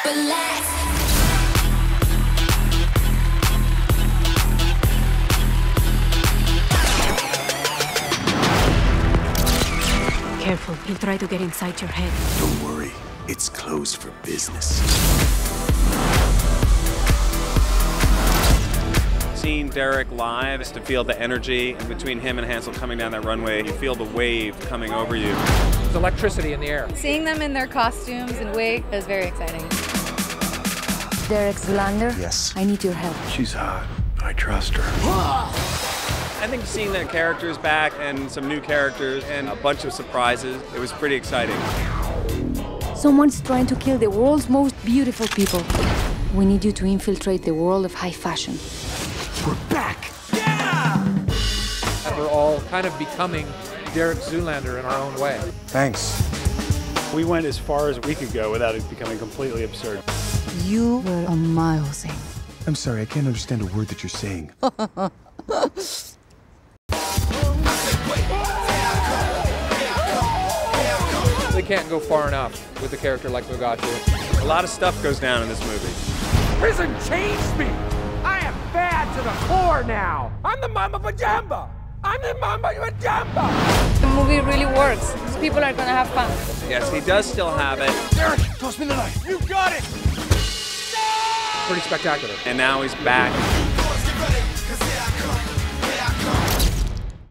Relax. Careful, he'll try to get inside your head. Don't worry, it's closed for business. Seeing Derek live is to feel the energy between him and Hansel coming down that runway. You feel the wave coming over you. There's electricity in the air. Seeing them in their costumes and wig is very exciting. Derek Zoolander? Yes. I need your help. She's hot. I trust her. I think seeing the characters back and some new characters and a bunch of surprises, it was pretty exciting. Someone's trying to kill the world's most beautiful people. We need you to infiltrate the world of high fashion. We're back! We're all kind of becoming Derek Zoolander in our own way. Thanks. We went as far as we could go without it becoming completely absurd. You were amazing. I'm sorry, I can't understand a word that you're saying. They can't go far enough with a character like Mugatu. A lot of stuff goes down in this movie. Prison changed me! I am bad to the core now! I'm the Mamba Pajamba! I'm the Mamba Pajamba! The movie really works. People are gonna have fun. Yes, he does still have it. Derek, toss me the knife! You got it! Pretty spectacular. And now he's back.